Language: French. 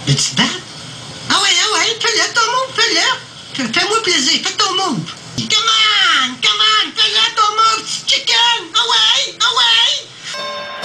Veux-tu te battre? Ah ouais, fais-le, ton move, fais-le. Fais-moi plaisir, fais ton move. Come on, fais-le ton move, petit chicken. Ah ouais.